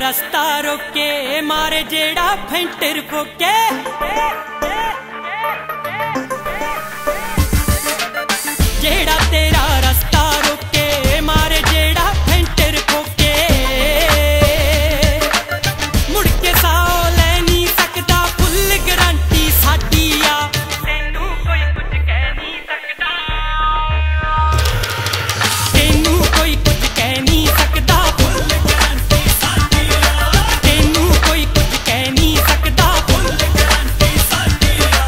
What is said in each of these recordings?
रास्ता रोके मारे जेड़ा फेंटर फोके। जेड़ा तेरा रास्ता रोके मारे जेड़ा फेंटर फोके। मुड़ के साओ ले नहीं सकदा फुल गारंटी साडी आ। तेनू कोई कुछ कह नहीं सकदा, तेनू कोई कुछ कह नहीं सकदा फुल गारंटी साडी आ। तेनू कोई कुछ कह नहीं सकदा फुल गारंटी साडी आ।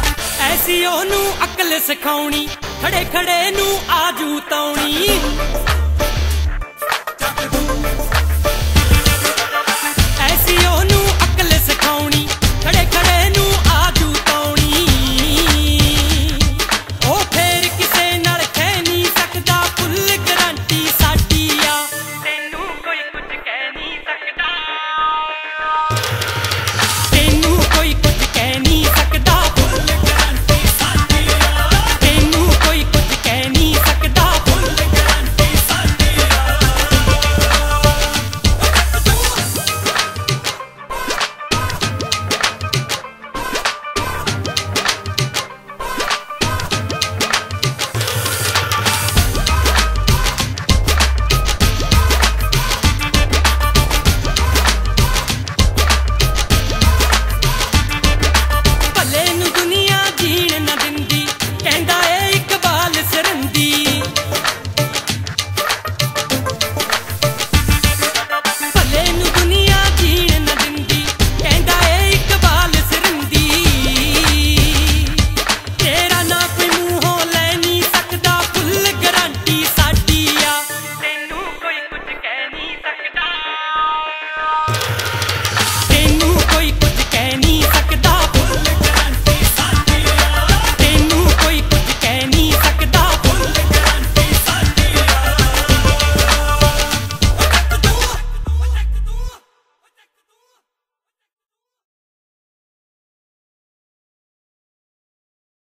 अकल सिखाउणी खड़े खड़े नू आजू तौणी।